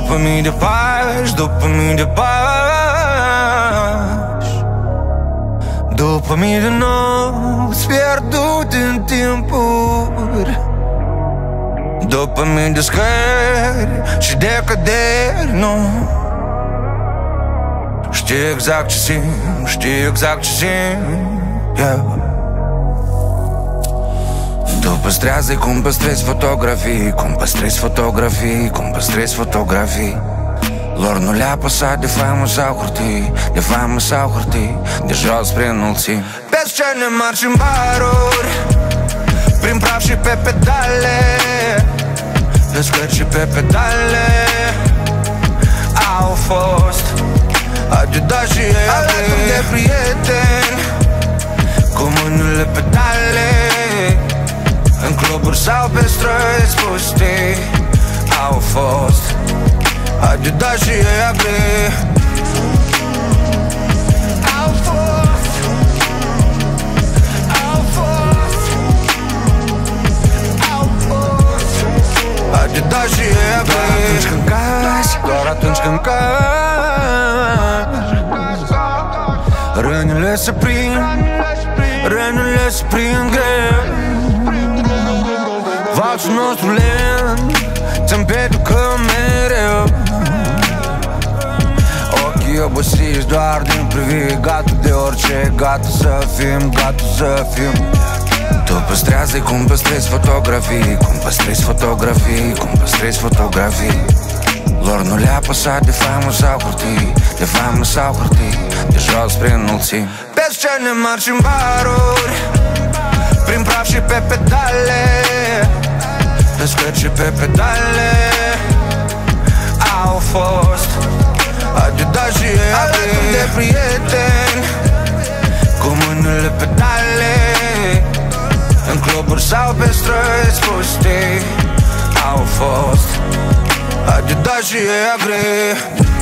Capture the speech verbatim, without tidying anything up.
După mii de pași, după mii de pași, după mii de nopți pierdute în timpuri, după mii de scări și de căderi, nu știu exact ce simt, știu exact ce simt, yeah. Tu păstrează cum păstrezi fotografii, cum păstrezi fotografii, cum păstrezi fotografii. Lor nu le-a păsat de faimă sau hârtii, de faimă sau hârtii, de jos spre înălțimi. Pe scene mari și în baruri, prin praf și pe pedale, pe scări și pe pedale. Au fost Adidas și ei alături de prieteni, cu mâinile pedale, în cluburi sau pe străzi pustii. Au fost Adidas și ei agri. Au fost, au fost, au fost Adidas și ei agri. Doar atunci când cazi, doar atunci când cazi, rănile se prind, rănile se prind greu. Valsul nostru lent ți împetucă mereu. Ochii obosiți doar din priviri, gata de orice, gata să fim, gata să fim. Tu păstrează cum păstrezi fotografii, cum păstrezi fotografii, cum păstrezi fotografii. Lor nu le-a păsat de faimă sau hârtii, de faimă sau hârtii, de jos spre înălțimi. Pe scene mari și în baruri, prin praf și pe pedale, pe scări și pe pedale. Au fost Adidas și ei alături de prieteni, cu mâinile pedale, în cluburi sau pe străzi pustii. Au fost Adidas și ei agri.